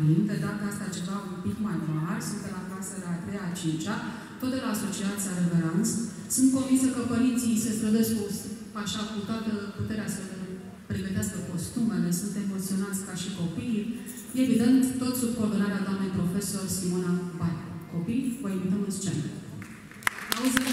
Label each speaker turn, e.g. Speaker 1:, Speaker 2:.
Speaker 1: dorim, de data asta ceva un pic mai mari, sunt de la clasă la a 3-a, a 5-a, tot de la Asociația Reveranț. Sunt convinsă că părinții se strădesc așa cu toată puterea să pregătească costumele, sunt emoționați ca și copiii. Evident, tot sub coordonarea doamnei profesor Simona Bai. Copii, vă invităm în scenă. Auzim